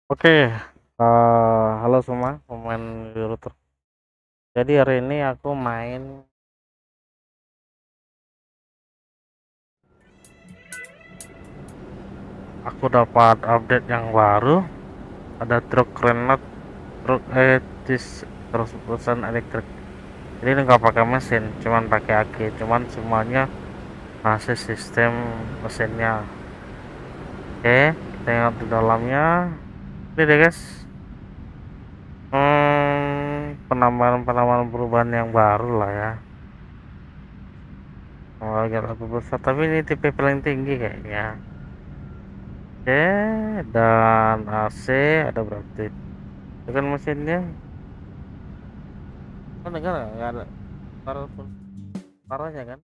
Oke, halo semua pemain Euro Truck. Jadi hari ini aku main aku dapat update yang baru. Ada truk Renault, truk etis 100% elektrik. Jadi ini nggak pakai mesin, cuman pakai aki, cuman semuanya masih sistem mesinnya. Oke, kita lihat di dalamnya. Ini deh guys. Penambahan perubahan yang baru lah ya. Agak lebih besar, tapi ini tipe paling tinggi kayaknya. Oke, dan AC ada berarti. Itu kan mesinnya. Oh, dengar nggak ada suara suaranya kan?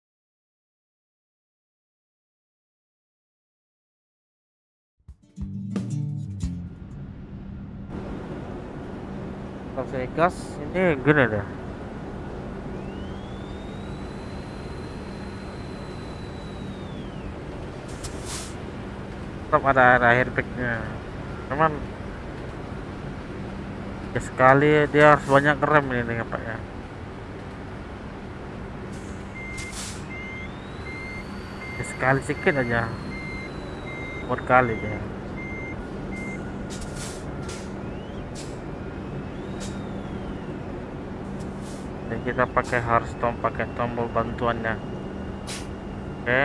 Kalau saya gas ini gini deh. Tetap ada airbagnya. Cuman ya sekali dia harus banyak rem ini Pak ya. Ya sekali sedikit aja. Buat kali dia. Dan kita harus pakai tombol bantuannya. Oke.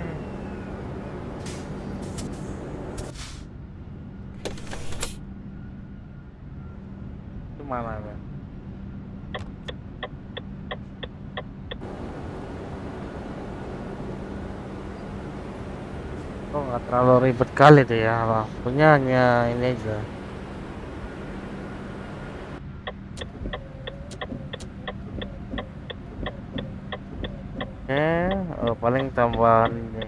Itu mana ya? Oh, nggak terlalu ribet kali tuh ya, punya hanya ini aja. Paling tambahan ini.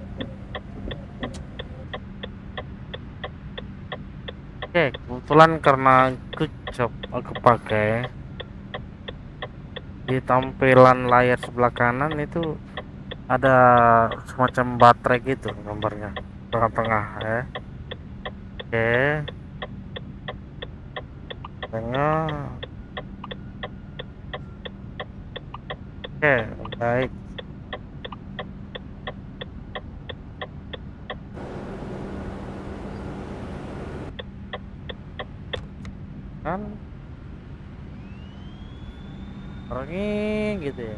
Kebetulan karena aku pakai di tampilan layar sebelah kanan itu ada semacam baterai gitu gambarnya tengah-tengah ya. Oke, tengah. Oke, baik. Kan orangnya gitu ya.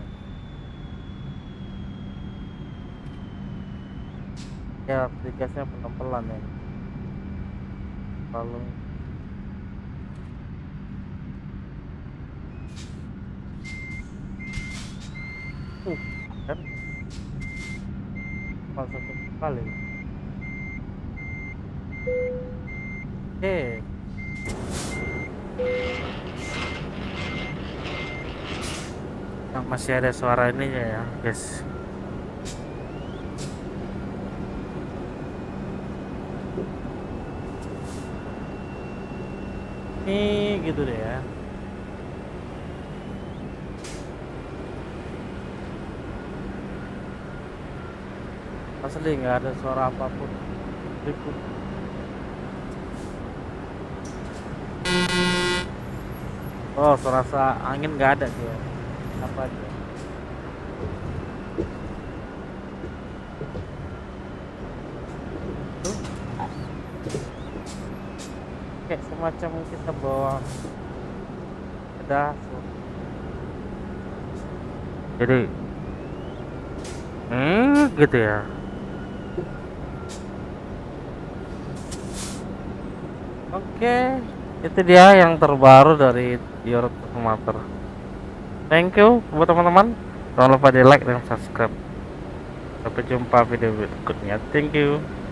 Ya, aplikasinya pelan-pelan ya. Lalu kan masuk kali. Oke. Nah, masih ada suara ininya ya, guys. Ini gitu deh ya. Asli nggak ada suara apapun. Ribut. Oh, suara angin nggak ada dia. Apa aja? Tuh, kayak semacam kita bawa dashboard. Jadi, gitu ya. Oke, itu dia yang terbaru dari Euro Truck. Thank you buat teman-teman. Jangan lupa di like dan subscribe. Sampai jumpa video berikutnya. Thank you.